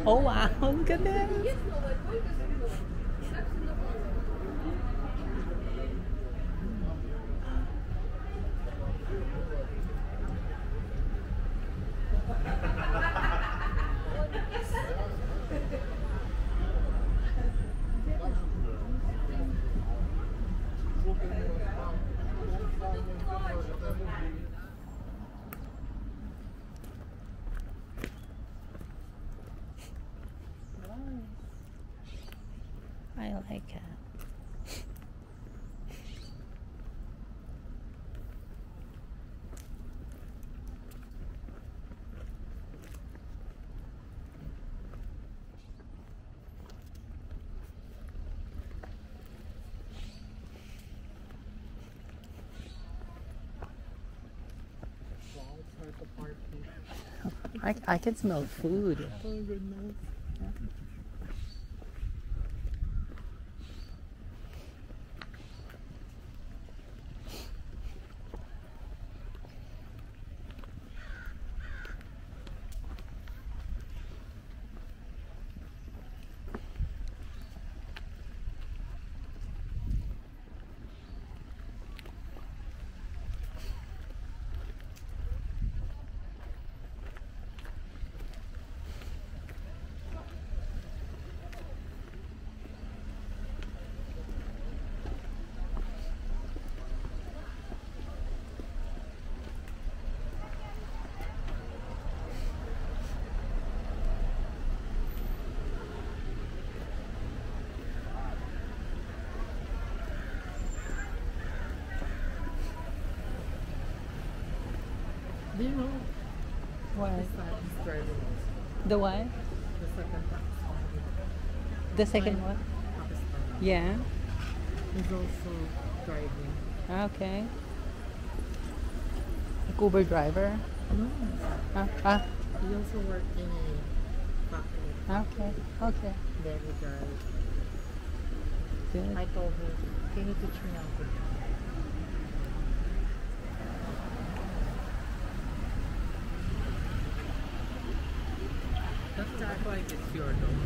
Oh wow, look at this. I like it. I can smell food. Oh goodness. Do you know What? this side is driving also? The what? The second Pakistan. The second one? Pakistan. Yeah. He's also driving. Okay. Like Uber driver. No. He also worked in a factory. Okay. Okay. There he drives. Good. I told him, can you teach me how to drive? Don't act like it's your dog.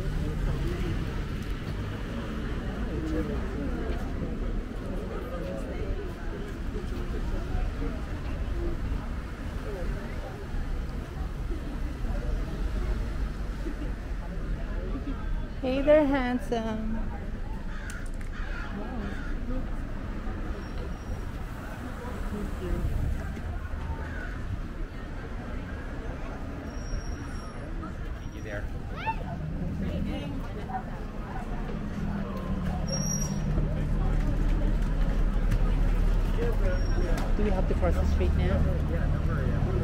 Hey there, handsome. Thank you. You there? Do we have to cross the street now? Yeah, don't worry.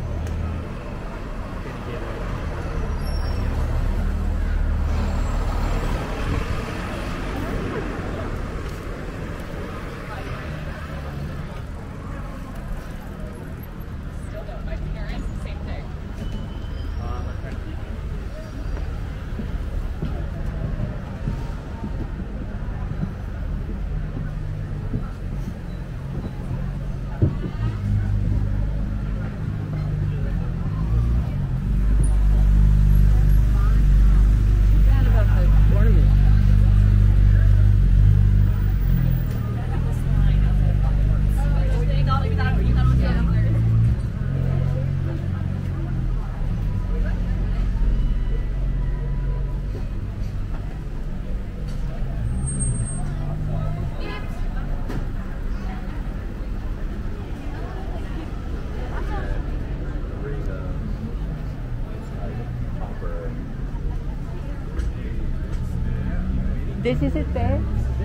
This is it there?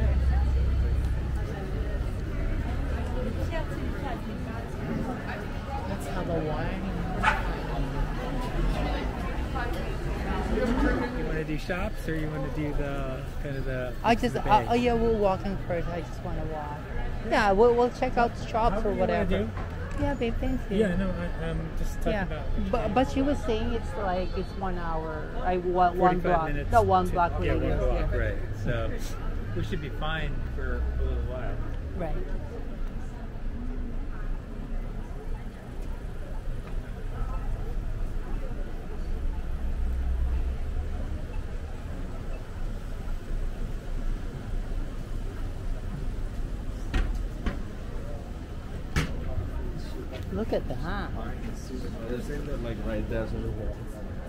Let's have a wine. You want to do shops or you want to do the kind of the? I just, the bay? oh yeah, we're walking first. I just want to walk. Yeah, we'll check out the shops However or you wanna whatever. do. Yeah, babe, thank you. Yeah, no, I'm just talking Yeah, about. but she was saying it's like it's 1 hour. One 45 block. minutes No, one to- block yeah, radius. one block, Yeah. right. So we should be fine for a little while. Right. Look at that. They're saying that like right there, so they're walking.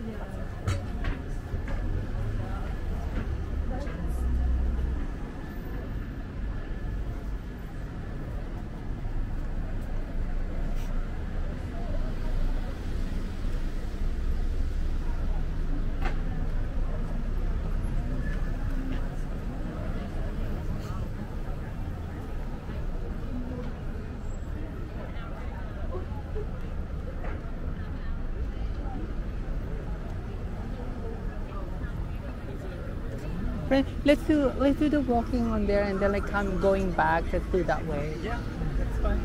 Friend, let's do the walking on there and then like come going back. Let's do that way. Yeah, that's fine.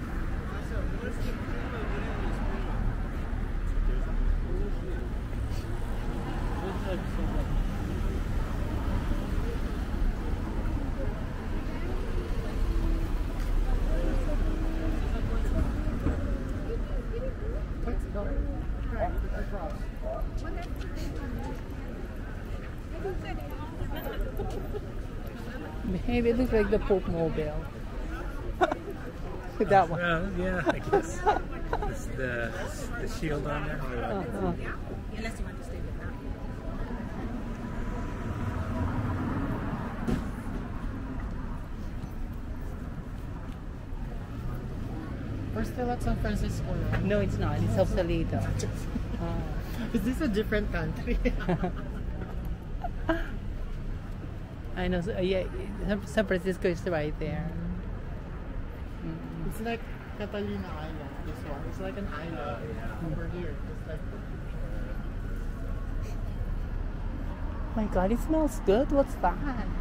Let's go. Right, across. Maybe it looks like the Pope Mobile. That one. Yeah, I guess. It's the shield on there. Unless you want to stay with that. We're still at San Francisco, right? No, it's not. It's Sausalito. Is this a different country? I know. So, yeah, San Francisco is right there. It's like Catalina Island, this one. It's like an island over here. It's like... My God, it smells good. What's that?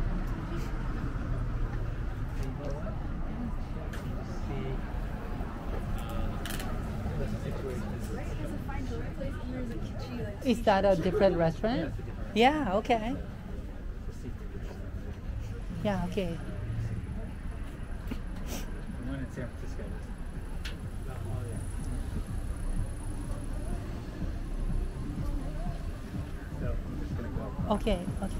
Is that a different restaurant? Yeah, okay. Yeah, okay. The one in San Francisco. So I'm just gonna go. Okay, okay.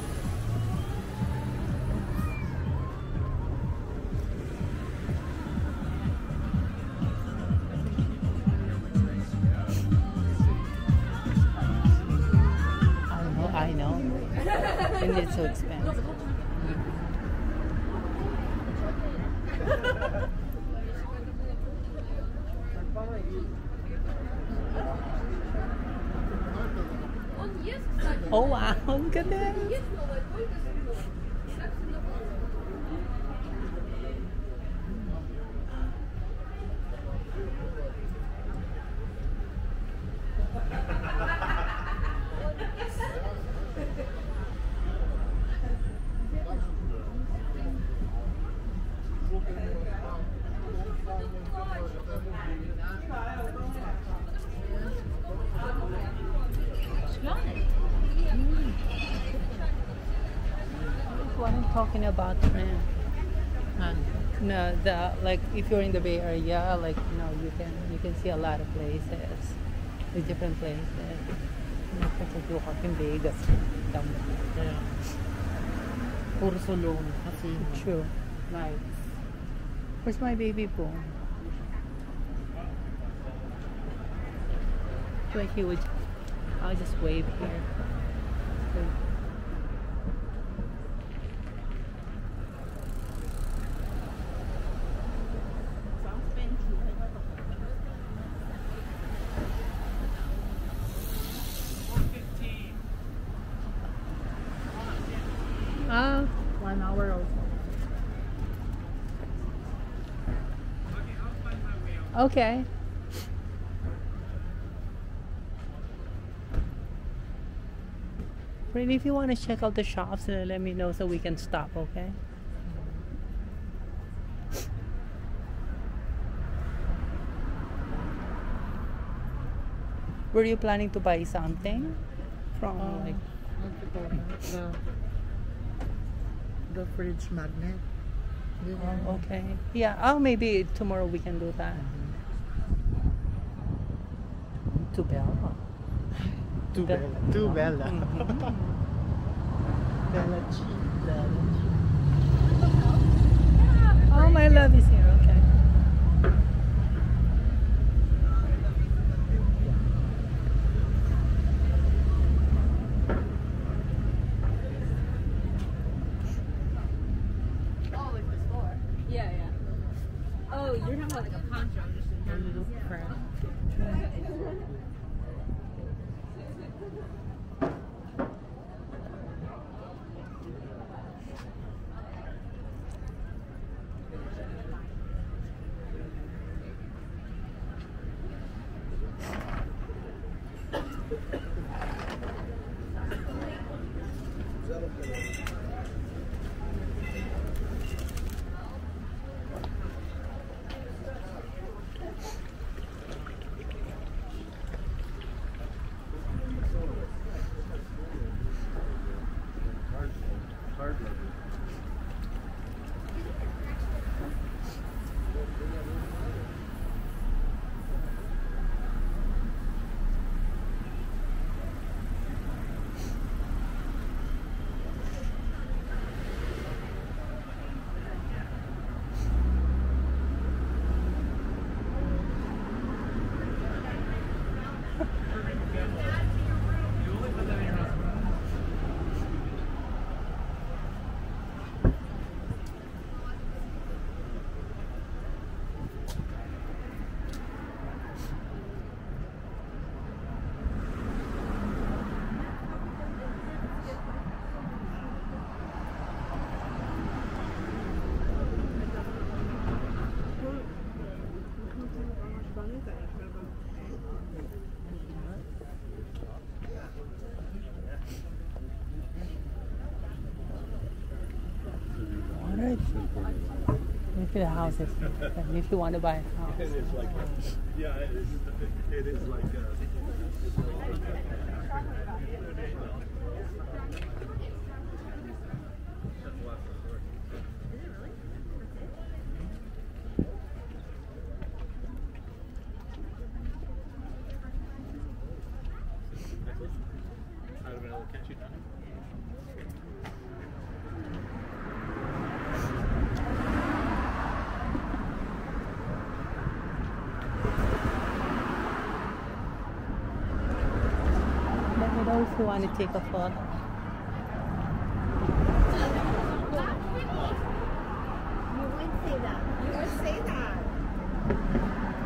I know. And it's so expensive. Oh wow, look at this. What I'm talking about, man. No, the like if you're in the Bay Area, like you can see a lot of places, the different places. In Vegas, down there. Yeah. Puro sulong. Kasi True. nice. Where's my baby boy? Like he would. I'll just wave here. Ah, 1 hour also. okay. Really, if you want to check out the shops, let me know so we can stop, okay? Were you planning to buy something from like? The fridge magnet. Oh, okay. Yeah. Oh, maybe tomorrow we can do that. To Bella. Two Bella. Two Bella. Bella G. Oh, my love is here. Okay. like a poncho, just in They here. look fresh. Hard leather. Alright. Look at the houses. If you want to buy a house. It is like, yeah, it is like, Out of another country, not Let me know if you want to take a photo. You would say that. You would say that.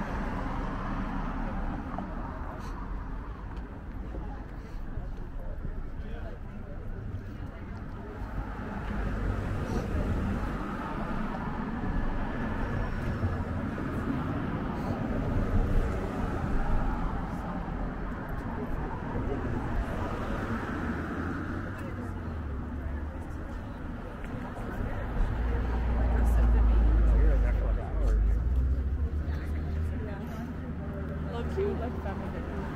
Look cute, like family.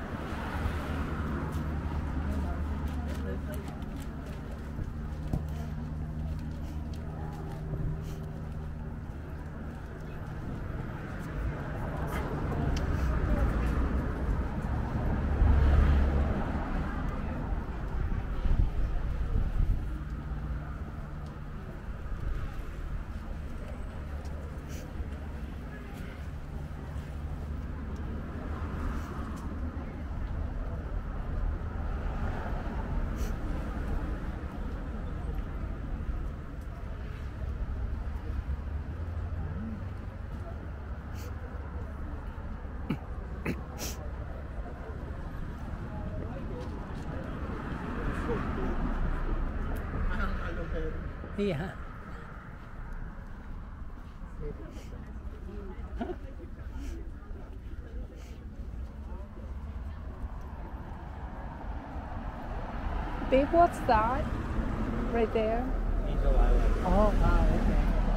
Yeah. Babe, what's that? Right there? Angel Island. Oh, wow, okay.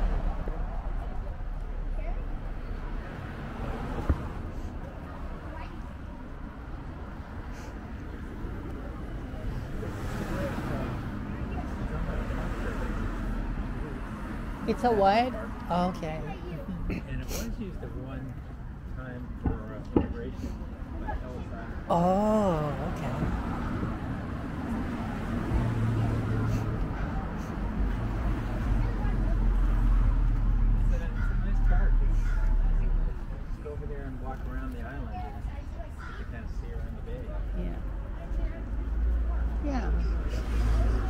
It's a what? Oh, okay. And it was used at one time for immigration by Halifax. Oh, okay. It's a nice park. Just go over there and walk around the island. And you can kind of see around the bay. Yeah. Yeah.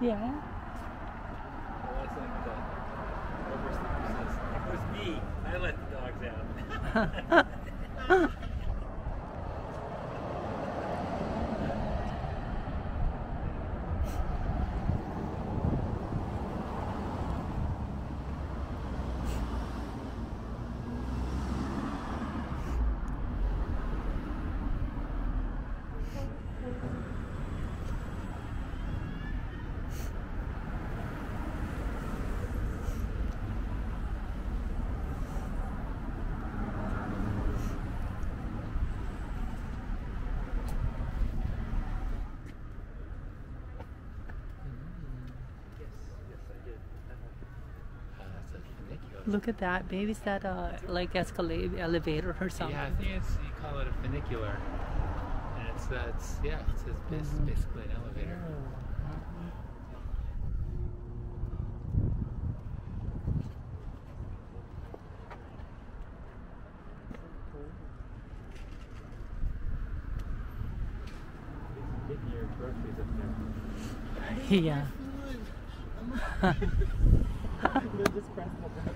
Yeah. Well, that's like the oversleeper says, it was me. I let the dogs out. Look at that. Maybe is that like escalator, elevator or something? Yeah, I think it's, you call it a funicular. And it's yeah, it says basically an elevator. Getting your groceries up there. Yeah. Just press the button.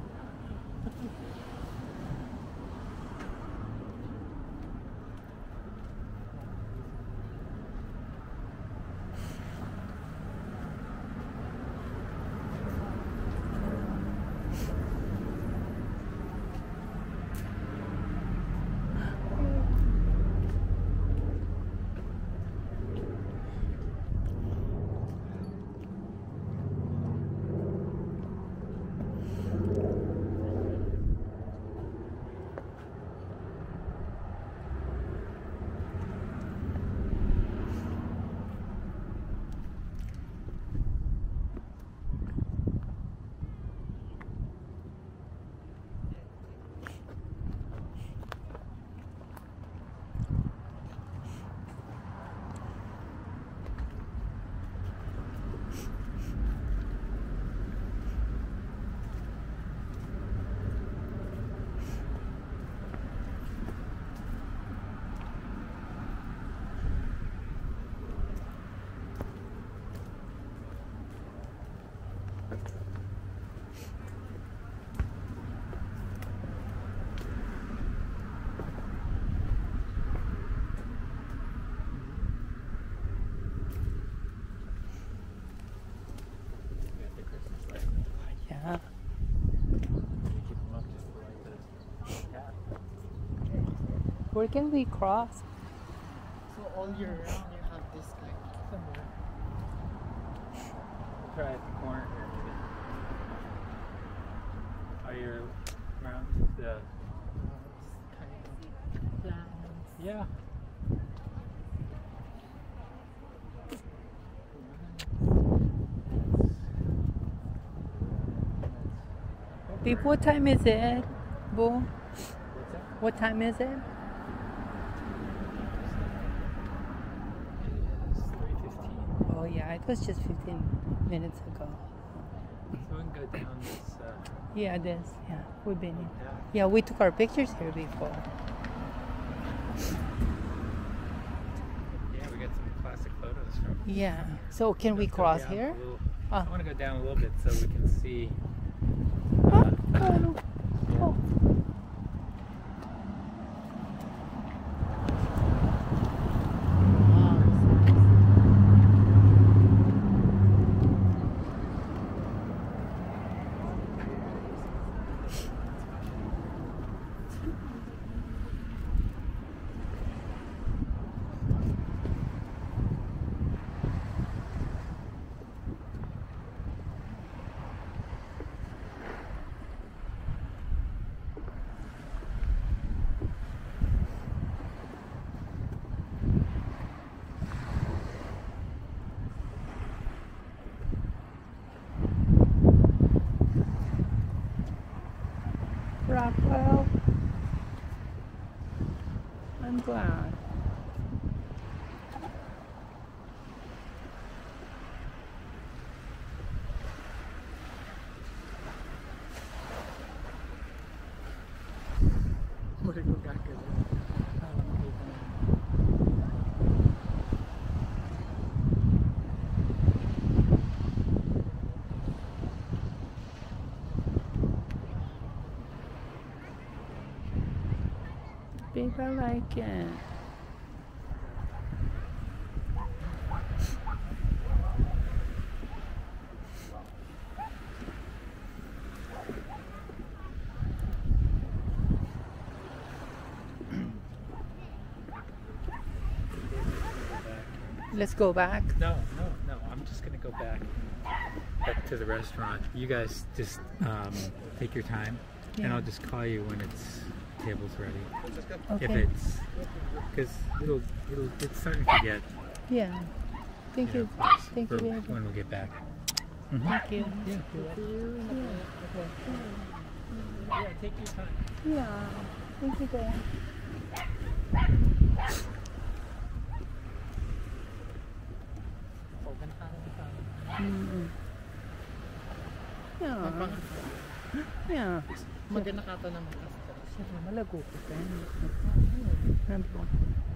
Yeah. Where can we cross? So all year round you have this like somewhere. We'll try at the corner here maybe. Are you around the... Kind of plants. Yeah. Babe, what time is it, Bo? What's that? What time is it? It is 3:15. Oh yeah, it was just 15 minutes ago. So we can go down this... Yeah, this. Yeah, we've been in. path. Yeah, we took our pictures here before. Yeah, we got some classic photos from... Yeah. So can we Let's go cross down here? a little- Oh. I want to go down a little bit so we can see... Oh. Oh. I like it. Let's go back. No. I'm just gonna go back to the restaurant. You guys just take your time, and I'll just call you when table's ready. Okay. If it's because it's starting to get. Yeah. Thank you. Close Thank you for very much. when we get back. Thank you. Yeah. Yeah. Take your time. Yeah. Thank you, Dan. Mm-hmm. Yeah. Yeah. Maganda ka to ng matas. Siyempre, malago ko tayo. Ano ba?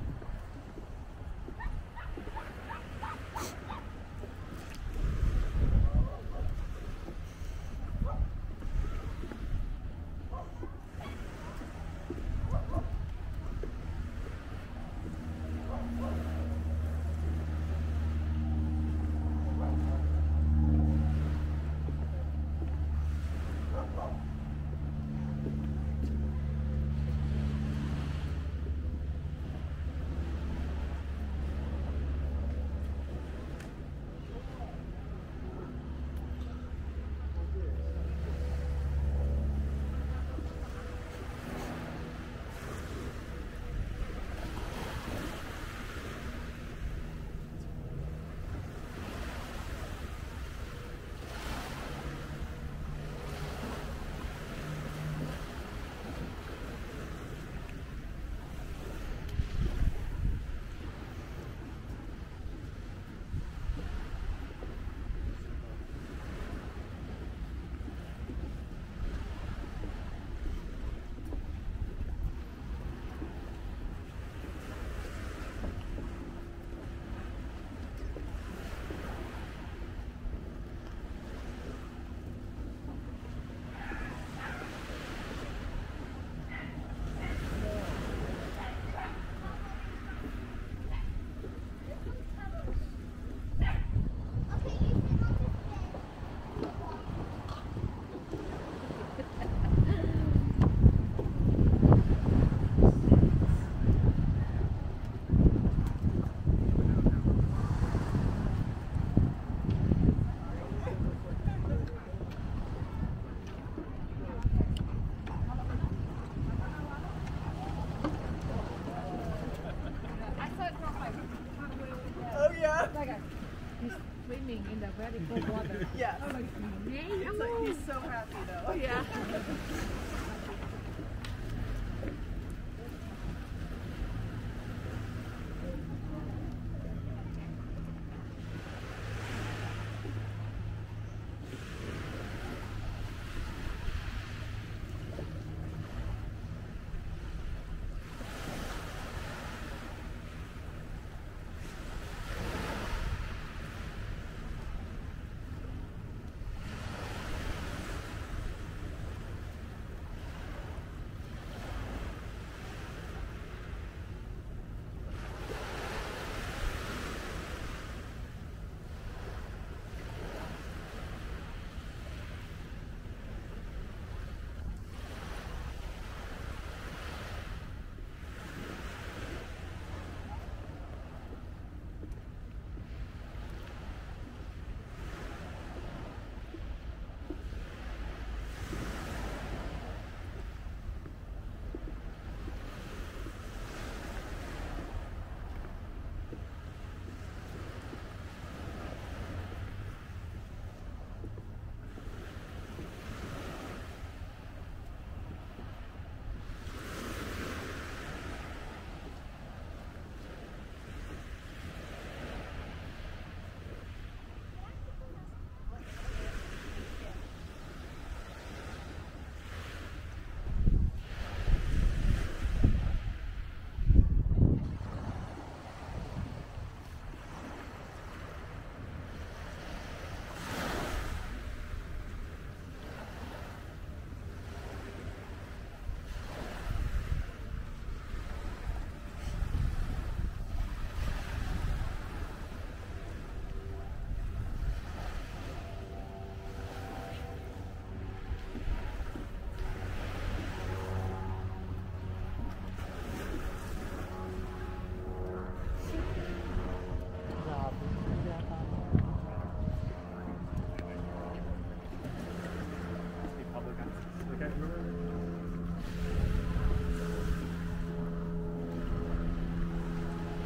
Swimming in the very cold water. Yes. Oh my God. It's like he's so happy though. Yeah.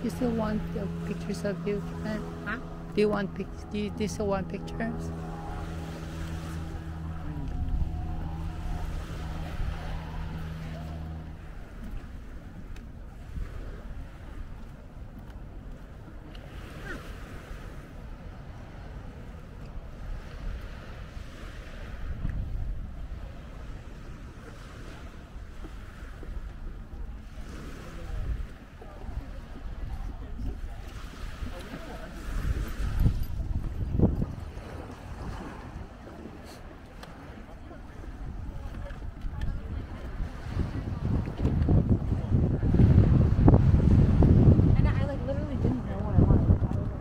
You still want pictures of you? Huh? Do you want do you still want pictures? And I like literally didn't know what I wanted.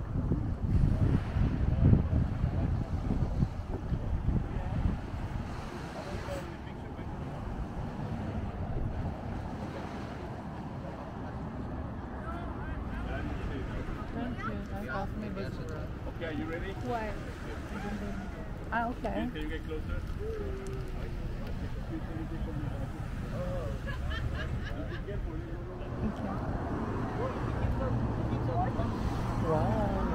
Thank you. I pass me this one. Okay, are you ready? What? Ah, okay. Can you get closer? Wow.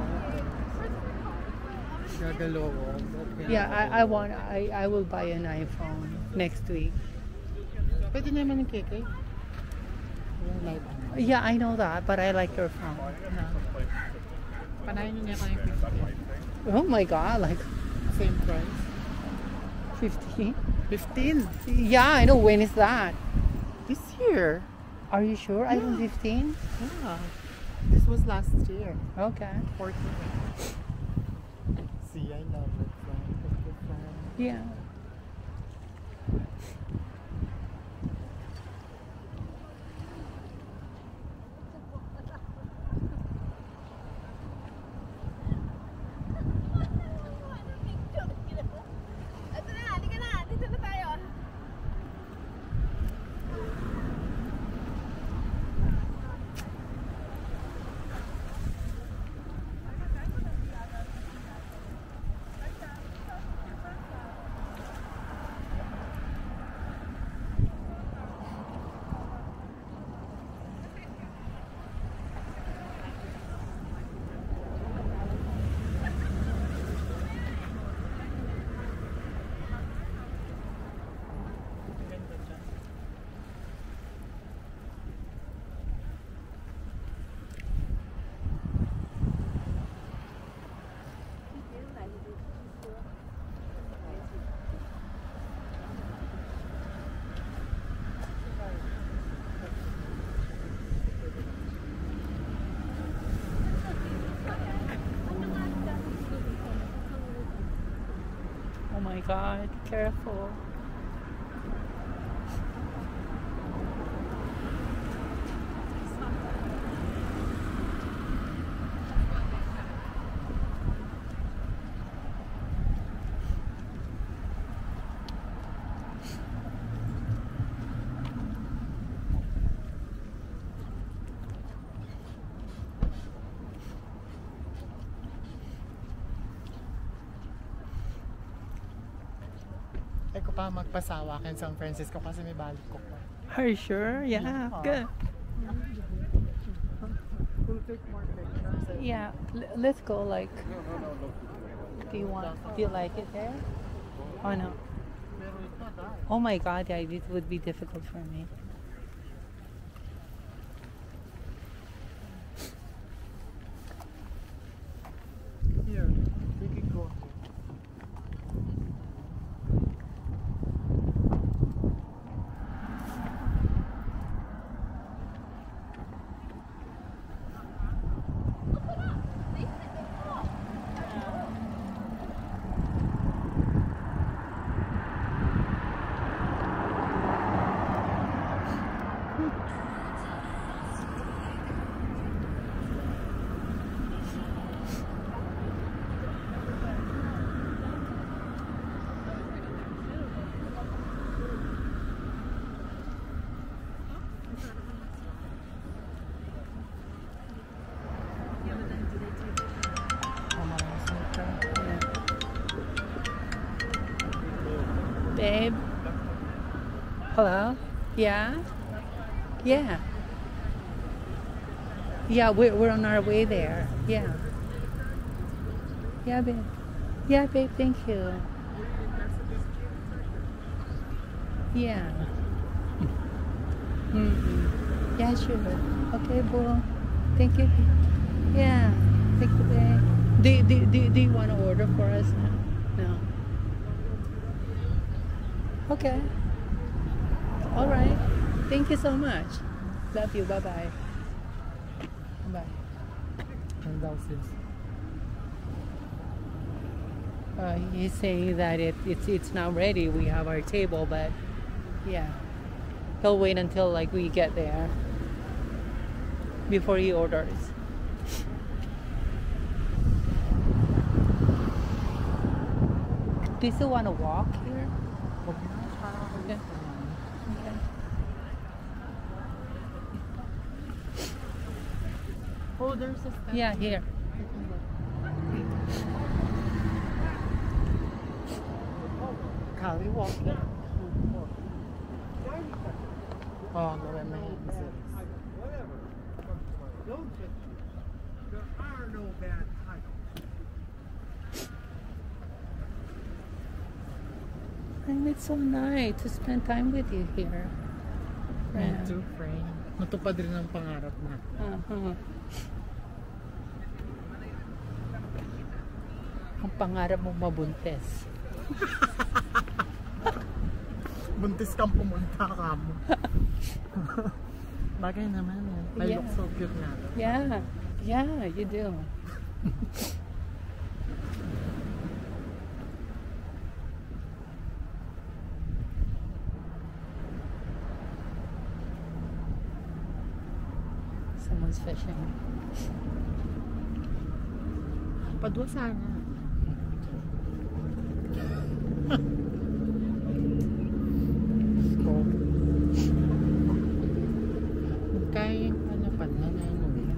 Gagalaw. Okay. Yeah, I will buy an iPhone next week. Pwede naman yung KK. Yung live. Yeah, I know that, but I like your phone. Panayin niya kayo 50. Oh my god, like Same price. 50? 15. Yeah, I know. When is that? This year. Are you sure? iPhone 15? Yeah. This was last year. Okay. 14. See, I love it. Thank you, friend. Yeah. Ito na, halika na. Dito na tayo. Oh my god, careful. Ay ko pa magpasawa kay San Francisco kasi may balik ko pa. Are you sure? Yeah, good. We'll take more pictures. Yeah, let's go. Like, do you like it there? Oh no. Pero it's not that. Oh my god, yeah, it would be difficult for me. Here, we can go. Babe? Hello? Yeah? Yeah. Yeah, we're on our way there. Yeah. Yeah, babe. Yeah, babe, thank you. Yeah. Mm-hmm. Yeah, sure. Okay, boo. Thank you. Yeah. Thank you, babe. Do you want to order for us now? No. Okay. All right. Thank you so much. Love you. Bye-bye. Bye. Ano daw sis? He's saying that it's now ready. We have our table, but yeah, he'll wait until like we get there before he orders. Do you still want to walk here? Huwag na, parang ako Yeah. Okay. Oh, there's a stand. Yeah, here. Callie walking. Oh, no, my hands. Whatever. Don't get you. There are no bad titles. And it's so nice to spend time with you here. Me too, friend. Matupad rin ang pangarap na. Uh-huh. Ang pangarap mo mabuntis. Buntis kang pumunta ka mo. Bagay naman eh. I Yeah. look so cute na. Yeah, yeah, you do. Someone's fishing. Padwa sana. So, kaya ano pa na ano eh.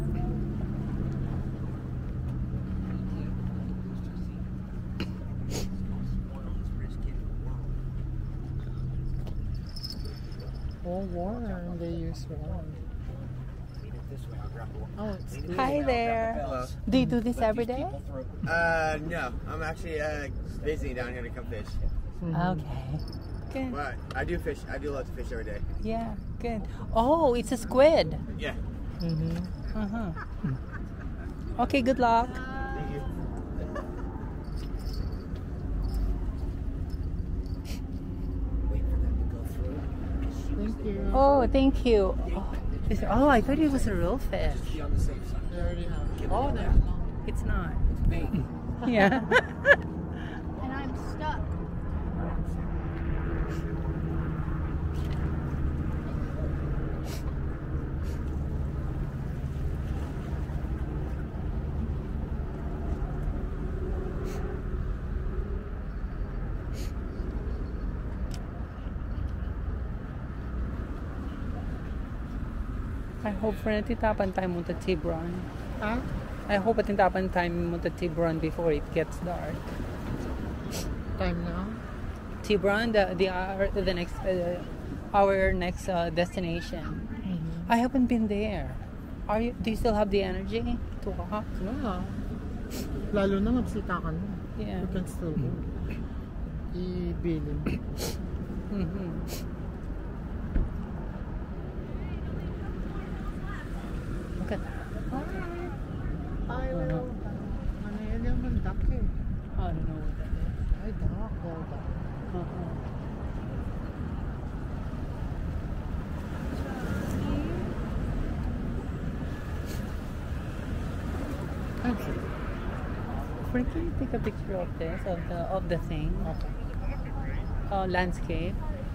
Oh, warm. They use warm. Oh, it's good. Hi there. Hello. Do you do this every day? No. I'm actually visiting down here to come fish. Okay. Good. But I do fish. I do love to fish every day. Yeah, good. Oh, it's a squid. Yeah. Mm-hmm. Uh-huh. Okay, good luck. Thank you. Thank you. Oh, thank you. Oh, I thought it was a real fish. They already have. Oh, there's no. It's not. Yeah. And I'm stuck. I hope for natitapan tayo mo to Tibron. Ah? I hope natitapan tayo mo to Tibron before it gets dark. Time now? Tibron, the next our next destination. Mm-hmm. I haven't been there. Do you still have the energy to walk? Yeah. Lalo na magsita ka na. Yeah. You can still go. I-bilin. Mm-hmm. Look at that. Ay, wala. Ano yan yung mandak eh? I don't know what that is. Ay, dak. Well, dak. Uh-huh. Okay. Frank, can you take a picture of this, of the thing? Okay. Landscape.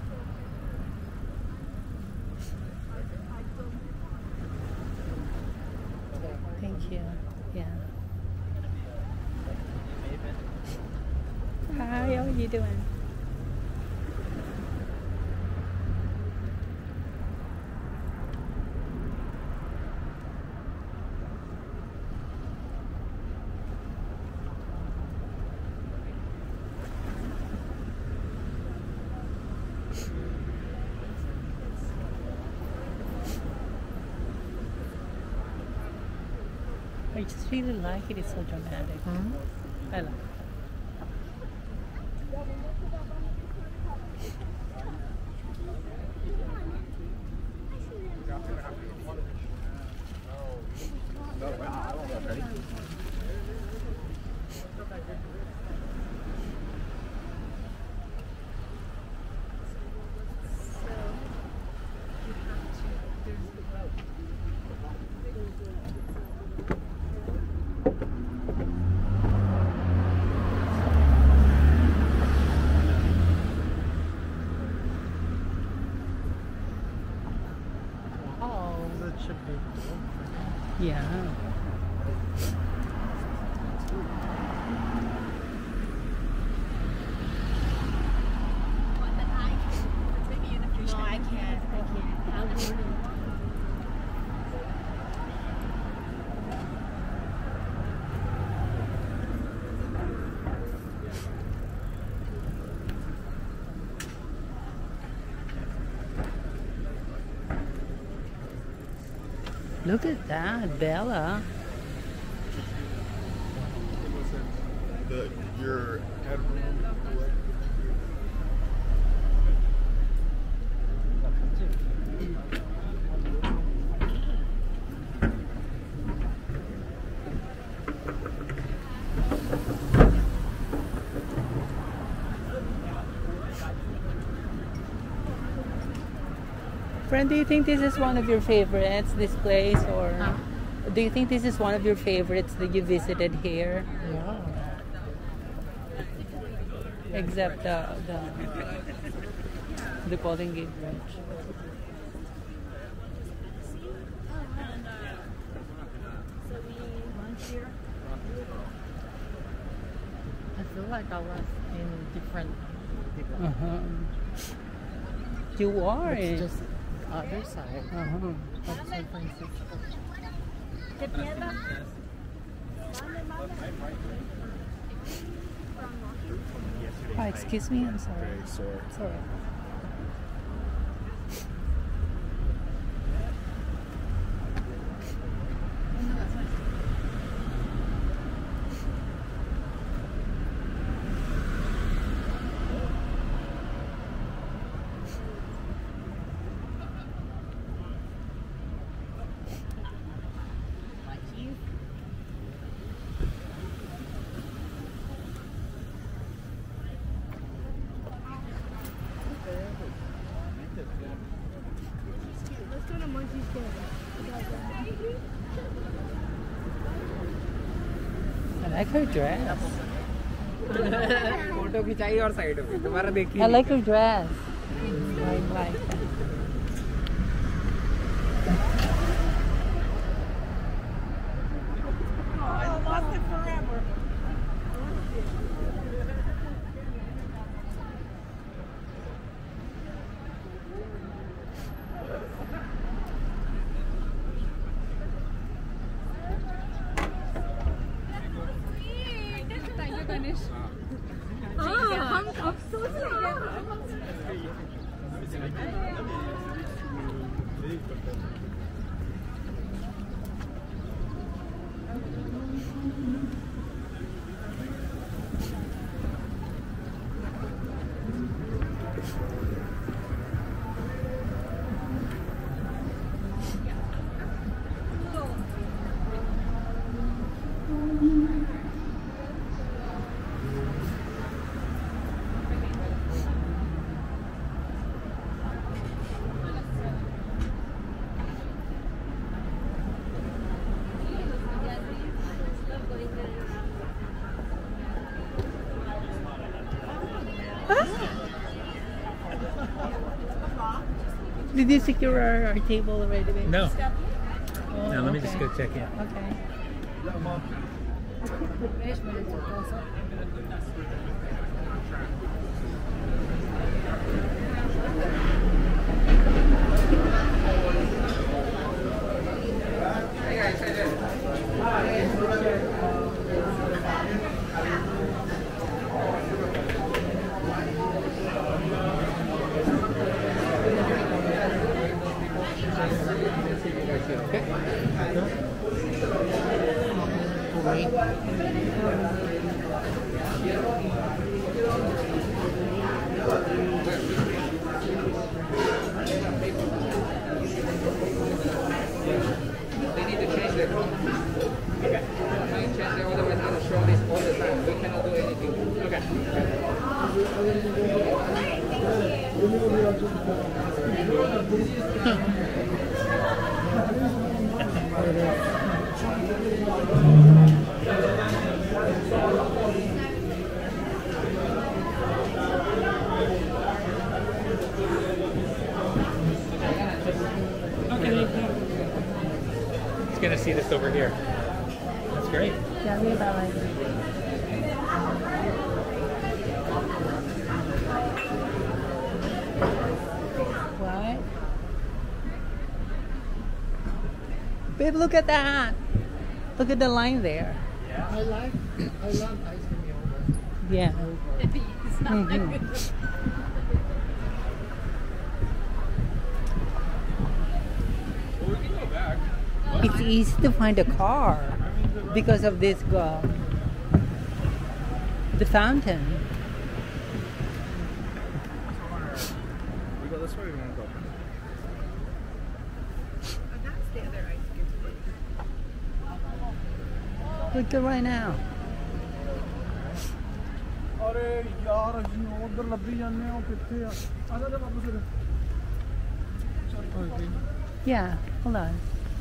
Thank you. Yeah. Hi, how are you doing? I just really like it. It's so dramatic. I like it. That should be cool. Yeah. No, I can't. I'll do it. Look at that, Bella. Your head. Friend, do you think this is one of your favorites, this place, or do you think this is one of your favorites that you visited here? Yeah. Except the Golden Gate Bridge. I feel like I was in different. You are. It's just the other side Uh-huh. of San Francisco. Oh, excuse me, I'm sorry. Very sore. It's alright. Let's go to Monkey's Den. I like her dress. Photo खिंचाई और side में दोबारा देखी I like her dress. I like that. I lost it forever. Did you secure our table already, babe? No. Oh, Now let me just okay. go check in. Okay. They need to change their code. Okay. They change their, otherwise I'll show this all the time. We cannot do anything. Okay. It's gonna see this over here. That's great. Ya vi la vaina. What? Babe, look at that. Look at the line there. I love ice cream yogurt. Yeah. It's not like We can go back. It's easy to find a car because of this the fountain. We go this way, we won't go. that's the other ice cream place. Look at right now. अरे यार ਅਸੀਂ ਉਧਰ ਲੱਭੀ ਜਾਂਦੇ ਹਾਂ ਉਹ ਕਿੱਥੇ ਆ ਆ ਜਾ ਵਾਪਸ ਉਰੇ Yeah, hold on.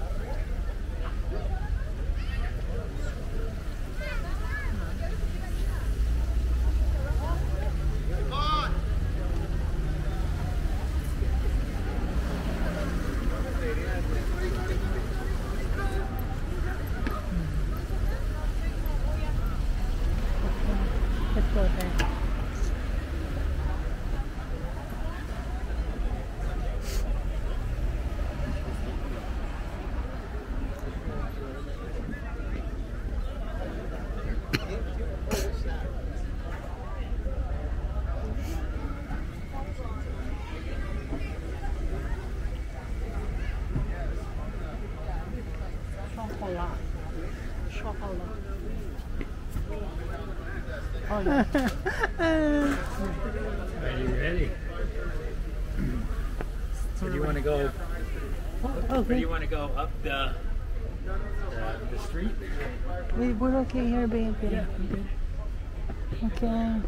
Let's go there. Are you ready? So do you want to go? Or do you want to go up the street? We're okay here, baby. Yeah, I'm good. Okay.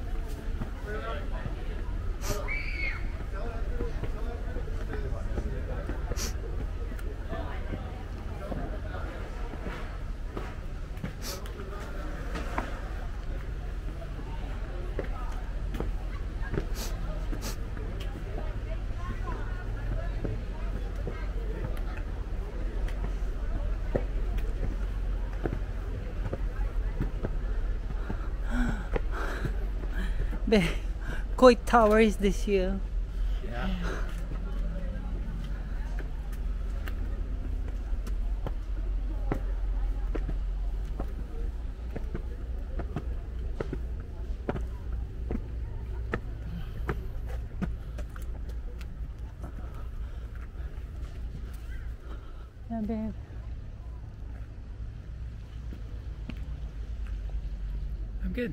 The Koi Tower is this year. Yeah. Yeah, babe. I'm good.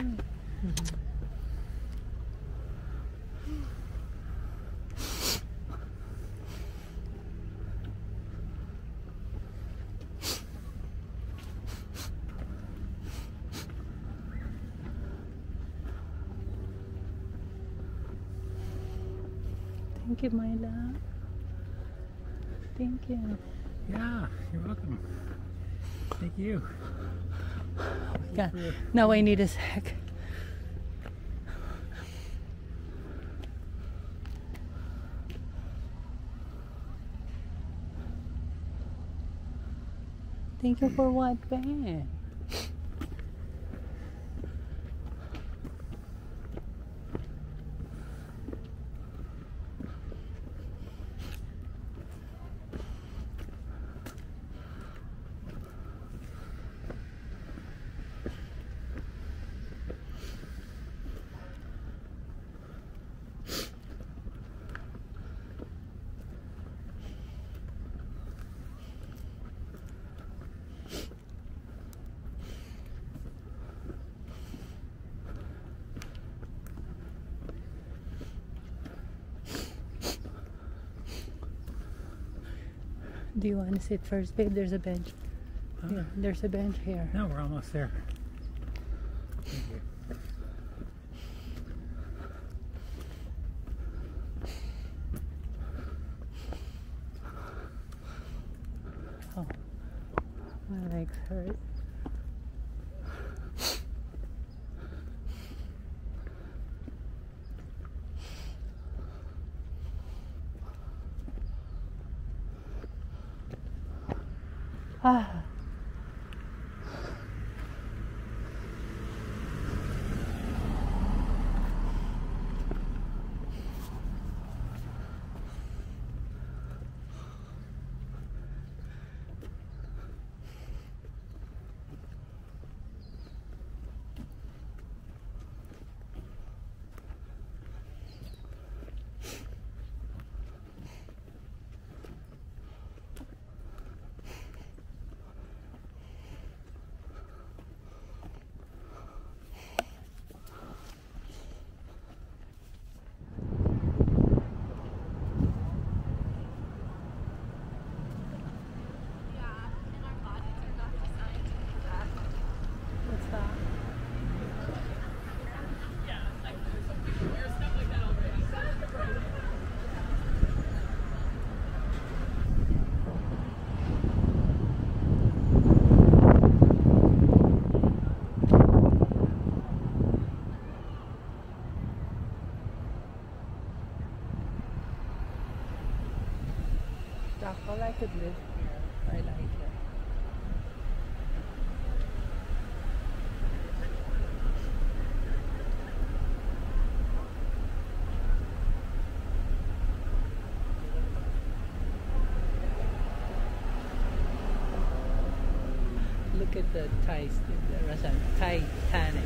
Thank you, my love. Thank you. Yeah, you're welcome. Thank you. God, now I need a sec. Thank you for what, babe? Do you want to sit first, babe? There's a bench. Yeah, there's a bench here. No, we're almost there. Thank you. Oh, my legs hurt. Ah. What's that? All I could live here. I like it. Look at the Titanic.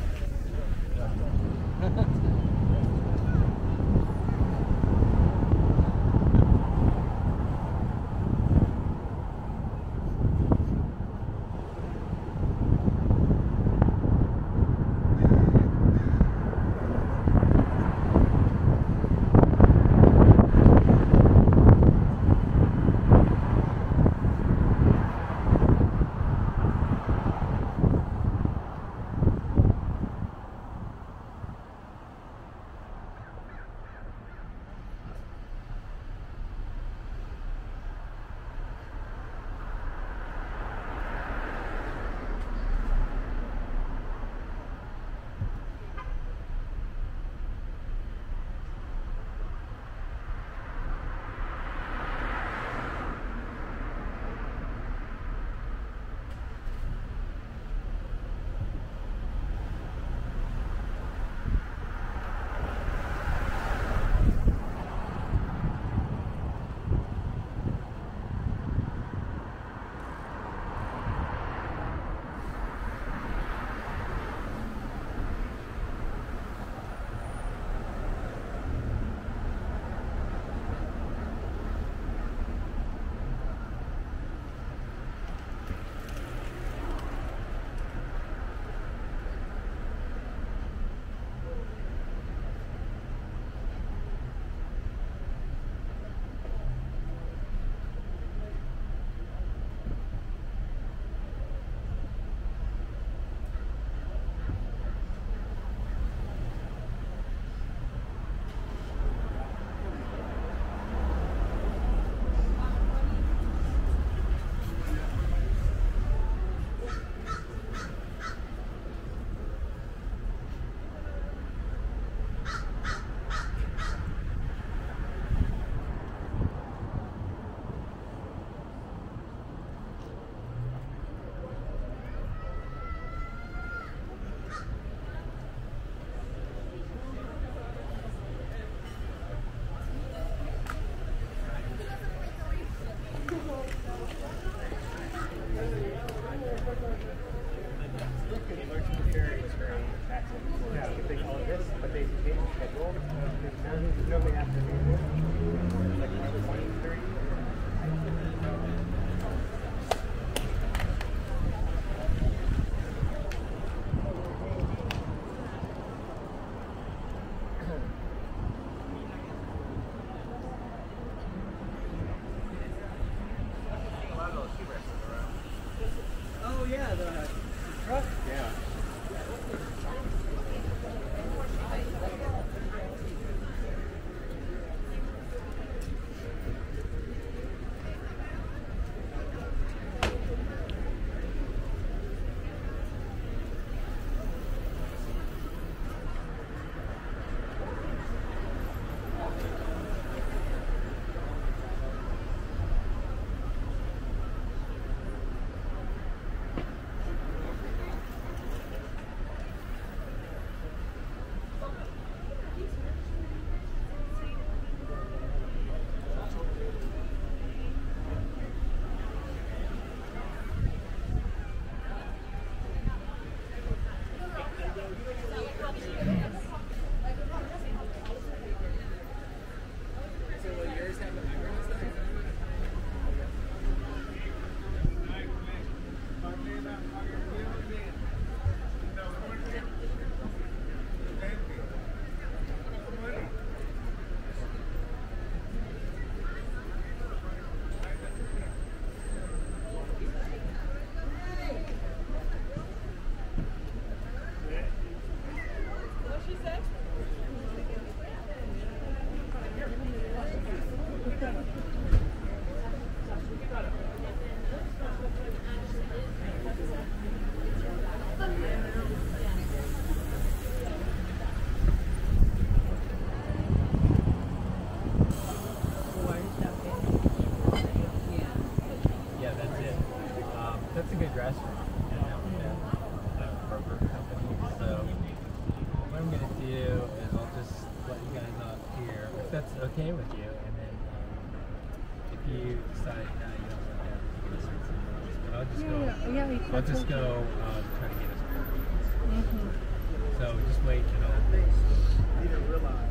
Yeah, that's it. That's a good restaurant. A burger company. So what I'm gonna do is I'll just let you guys off here, if that's okay with you, and then if you decide no, you don't want that, you can start somewhere else. But I'll just go. I'll just go try to get us burgers. So just wait and I'll. You didn't realize.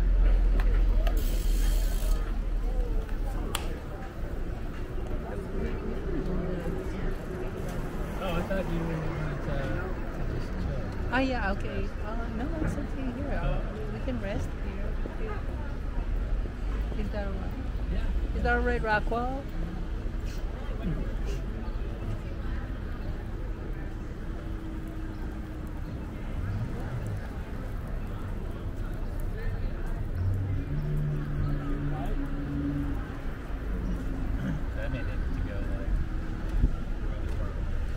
Oh, I thought you wanted to just chill. Oh yeah, okay. No, it's okay here. We can rest here. Is that alright? Yeah. Is that alright, Rockwell? I may need to go like really far.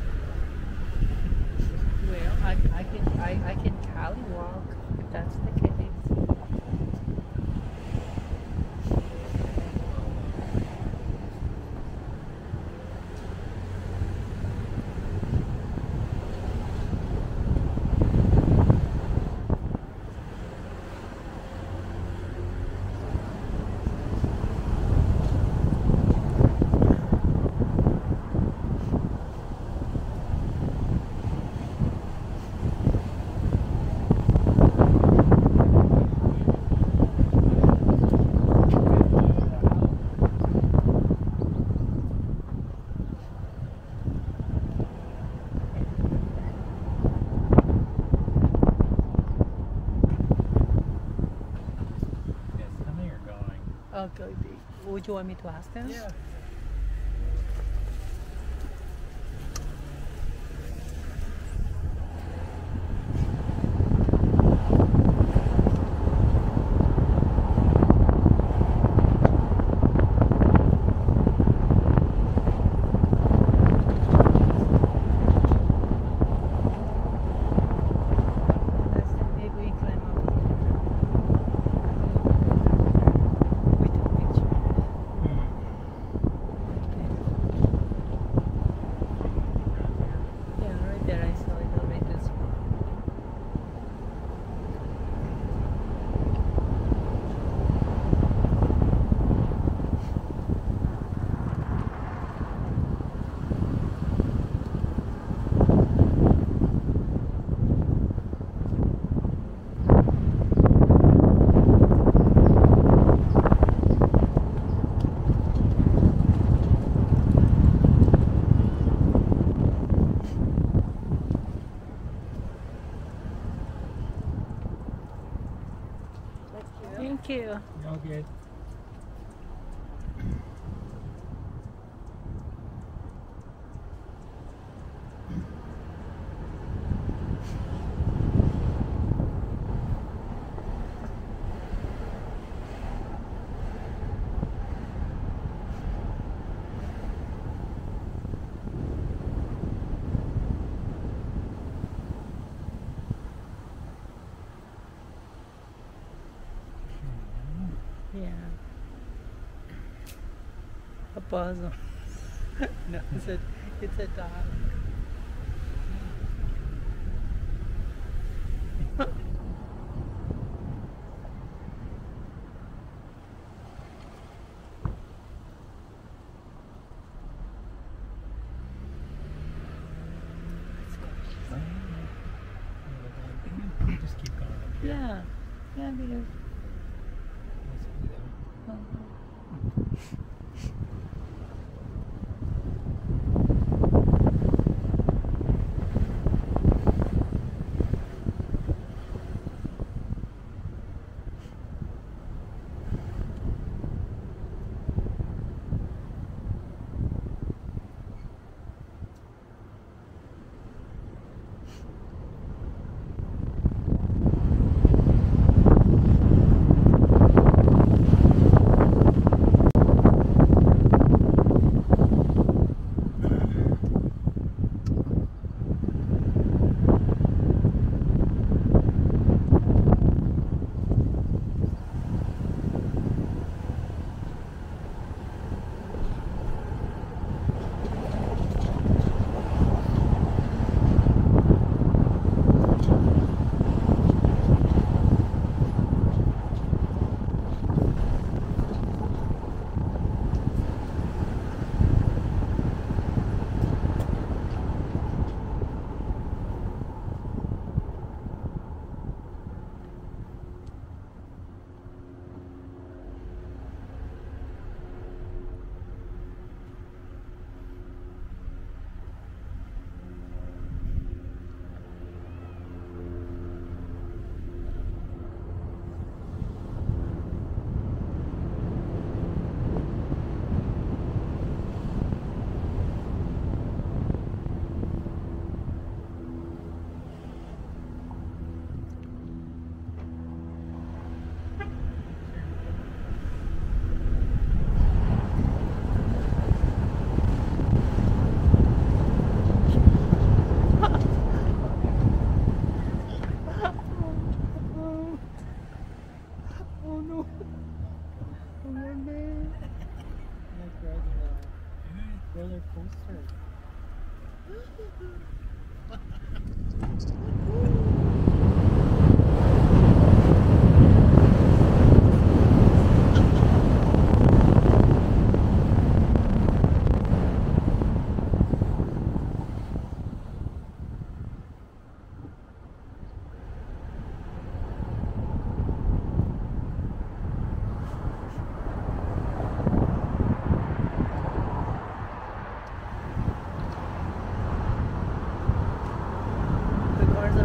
Well, I can Cali walk if that's the case. Yes, how many are going? Okay. Would you want me to ask them? Yeah. Maybe we climb up here. We took pictures. Yeah, right there I saw it already this one. Thank you. You're all good. Yeah. A puzzle. No, it's a dog. Just keep going up here. Yeah. Yeah, because Let's do that.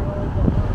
all the